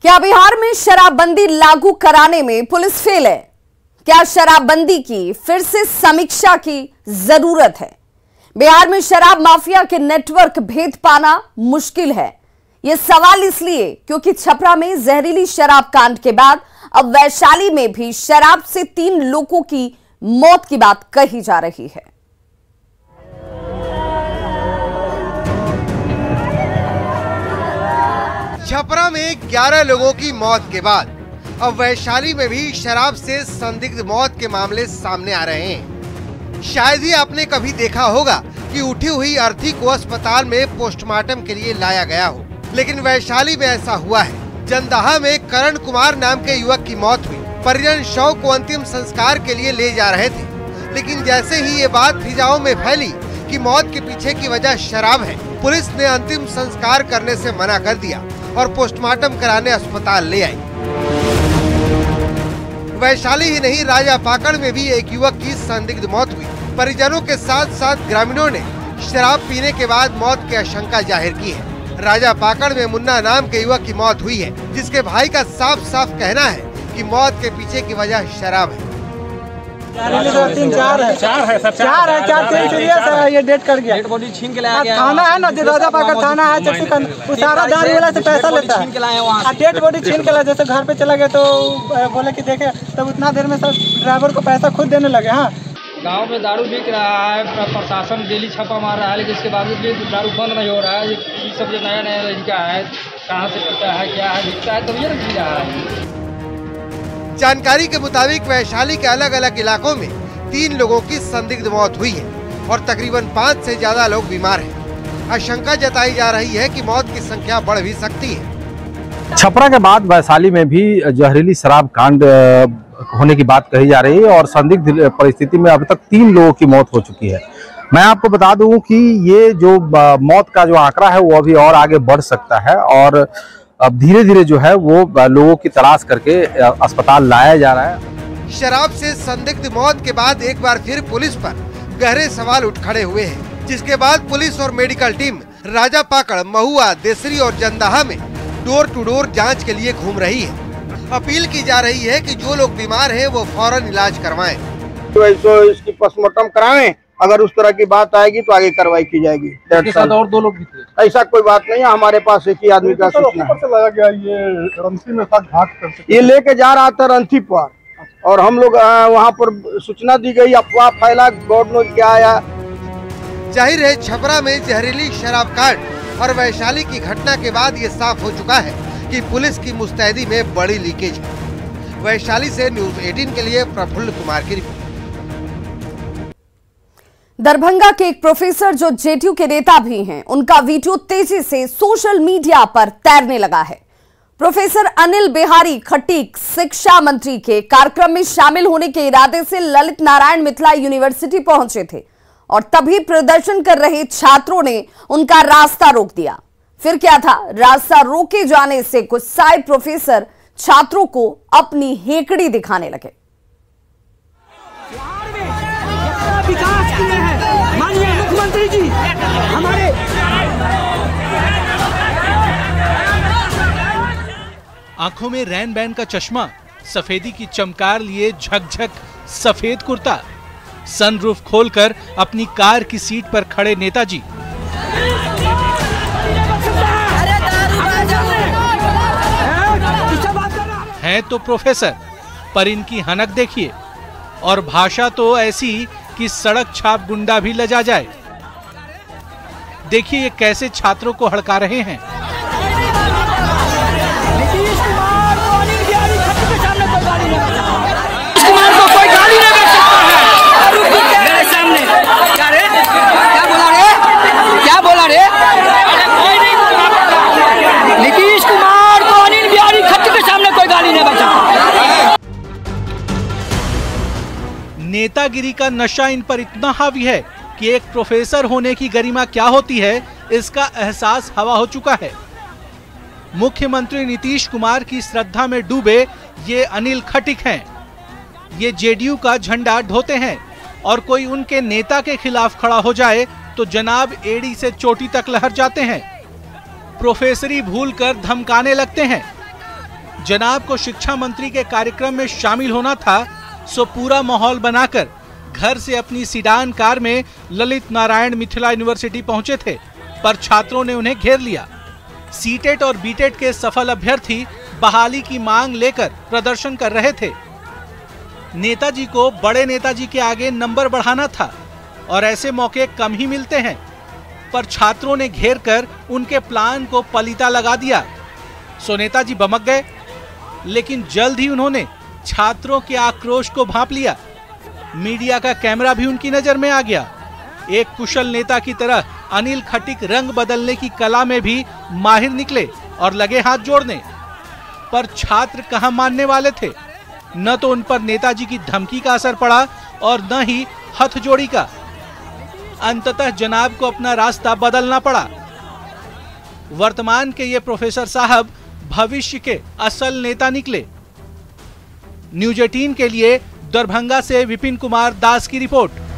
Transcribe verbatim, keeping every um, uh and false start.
क्या बिहार में शराबबंदी लागू कराने में पुलिस फेल है? क्या शराबबंदी की फिर से समीक्षा की जरूरत है? बिहार में शराब माफिया के नेटवर्क भेद पाना मुश्किल है। यह सवाल इसलिए क्योंकि छपरा में जहरीली शराब कांड के बाद अब वैशाली में भी शराब से तीन लोगों की मौत की बात कही जा रही है। छपरा में ग्यारह लोगों की मौत के बाद अब वैशाली में भी शराब से संदिग्ध मौत के मामले सामने आ रहे हैं। शायद ही आपने कभी देखा होगा कि उठी हुई अर्थी को अस्पताल में पोस्टमार्टम के लिए लाया गया हो, लेकिन वैशाली में ऐसा हुआ है। जंदाहा में करण कुमार नाम के युवक की मौत हुई। परिजन शव को अंतिम संस्कार के लिए ले जा रहे थे, लेकिन जैसे ही ये बात फिजाओं में फैली कि मौत के पीछे की वजह शराब है, पुलिस ने अंतिम संस्कार करने से मना कर दिया और पोस्टमार्टम कराने अस्पताल ले आई। वैशाली ही नहीं, राजापाकड़ में भी एक युवक की संदिग्ध मौत हुई। परिजनों के साथ साथ ग्रामीणों ने शराब पीने के बाद मौत की आशंका जाहिर की है। राजापाकड़ में मुन्ना नाम के युवक की मौत हुई है, जिसके भाई का साफ साफ कहना है कि मौत के पीछे की वजह शराब है। तीन चार है चार है सब चार है चार तीन सीरियस है। ये डेट कर गया, डेड बॉडी छीन के लाया गया। थाना है ना, राजापाकड़ थाना है, चक्की का वो सारा दारू वाला से पैसा लेता है, छीन के लाए वहां। डेड बॉडी छीन के लाया। जैसे घर पे चला गया तो बोले कि देखे, तब उतना देर में सब ड्राइवर को पैसा खुद देने लगे। हाँ, गांव में दारू बिक रहा है, प्रशासन डेली छापा मार रहा है, लेकिन इसके बावजूद भी दारू बंद नहीं हो रहा है। ये सब जो नया नया लड़का है, कहाँ से पता है क्या है, बिकता है तो ये रख रहा है। जानकारी के मुताबिक वैशाली के अलग अलग इलाकों में तीन लोगों की संदिग्ध मौत हुई है और तकरीबन पाँच से ज्यादा लोग बीमार हैं। आशंका जताई जा रही है कि मौत की संख्या बढ़ भी सकती है। छपरा के बाद वैशाली में भी जहरीली शराब कांड होने की बात कही जा रही है और संदिग्ध परिस्थिति में अब तक तीन लोगों की मौत हो चुकी है। मैं आपको बता दूं कि ये जो मौत का जो आंकड़ा है वो अभी और आगे बढ़ सकता है और अब धीरे धीरे जो है वो लोगों की तलाश करके अस्पताल लाया जा रहा है। शराब से संदिग्ध मौत के बाद एक बार फिर पुलिस पर गहरे सवाल उठ खड़े हुए हैं, जिसके बाद पुलिस और मेडिकल टीम राजापाकड़, महुआ, देसरी और जंदाहा में डोर टू डोर जांच के लिए घूम रही है। अपील की जा रही है कि जो लोग बीमार हैं वो फौरन इलाज करवाएं। तो इसकी पोस्टमार्टम कराएं, अगर उस तरह की बात आएगी तो आगे कार्रवाई की जाएगी। इसके साथ और दो लोग भी थे? ऐसा कोई बात नहीं है, हमारे पास एक ही आदमी का सूचना है। लाया गया ये रंथी में था, घाट कर ये लेके जा रहा था रंथी पर और हम लोग वहाँ पर सूचना दी गई, अफवाह फैला, गॉड नोज क्या आया। जाहिर है छपरा में जहरीली शराब कांड और वैशाली की घटना के बाद ये साफ हो चुका है कि पुलिस की मुस्तैदी में बड़ी लीकेज है। वैशाली से न्यूज अठारह के लिए प्रफुल्ल कुमार की रिपोर्ट। दरभंगा के एक प्रोफेसर जो जेडीयू के नेता भी हैं, उनका वीडियो तेजी से सोशल मीडिया पर तैरने लगा है। प्रोफेसर अनिल बिहारी खटीक शिक्षा मंत्री के कार्यक्रम में शामिल होने के इरादे से ललित नारायण मिथिला यूनिवर्सिटी पहुंचे थे और तभी प्रदर्शन कर रहे छात्रों ने उनका रास्ता रोक दिया। फिर क्या था, रास्ता रोके जाने से गुस्साए प्रोफेसर छात्रों को अपनी हेकड़ी दिखाने लगे। विकास किए हैं माननीय मुख्यमंत्री जी हमारे। आंखों में रैन बैन का चश्मा, सफेदी की चमकार लिए झकझक सफेद कुर्ता, सनरूफ खोलकर अपनी कार की सीट पर खड़े नेताजी। हैं तो प्रोफेसर, पर इनकी हनक देखिए और भाषा तो ऐसी कि सड़क छाप गुंडा भी लजा जाए। देखिए ये कैसे छात्रों को हड़का रहे हैं। नीतीश कुमार को अनिल बिहारी खट्टर के सामने कोई गाली नहीं बचा सकता। कुमार को कोई गाली नहीं बच सकता है मेरे सामने। क्या रे, क्या बोला रे, क्या बोला रे? नीतीश कुमार को अनिल बिहारी खट्टर के सामने कोई गाली नहीं बच सकता। नेतागिरी का नशा इन पर इतना हावी है कि एक प्रोफेसर होने की गरिमा क्या होती है इसका एहसास हवा हो चुका है। मुख्यमंत्री नीतीश कुमार की श्रद्धा में डूबे ये अनिल खटीक हैं। ये जेडीयू का झंडा ढोते हैं और कोई उनके नेता के खिलाफ खड़ा हो जाए तो जनाब एड़ी से चोटी तक लहर जाते हैं। प्रोफेसरी भूलकर धमकाने लगते हैं। जनाब को शिक्षा मंत्री के कार्यक्रम में शामिल होना था, सो पूरा माहौल बनाकर घर से अपनी सीडान कार में ललित नारायण मिथिला यूनिवर्सिटी पहुंचे थे, पर छात्रों ने उन्हें घेर लिया। सीटेट और बीटेट के सफल अभ्यर्थी बहाली की मांग लेकर प्रदर्शन कर रहे थे। नेताजी को बड़े नेताजी के आगे नंबर बढ़ाना था और ऐसे मौके कम ही मिलते हैं, पर छात्रों ने घेर कर उनके प्लान को पलीता लगा दिया। सो नेताजी बमक गए, लेकिन जल्द ही उन्होंने छात्रों के आक्रोश को भांप लिया। मीडिया का कैमरा भी उनकी नजर में आ गया। एक कुशल नेता की तरह अनिल खटीक रंग बदलने की कला में भी माहिर निकले और लगे हाथ जोड़ने, पर छात्र कहां मानने वाले थे। न तो उन पर नेताजी की धमकी का असर पड़ा और न ही हथजोड़ी का। अंततः जनाब को अपना रास्ता बदलना पड़ा। वर्तमान के ये प्रोफेसर साहब भविष्य के असल नेता निकले। न्यूज अठारह के लिए दरभंगा से विपिन कुमार दास की रिपोर्ट।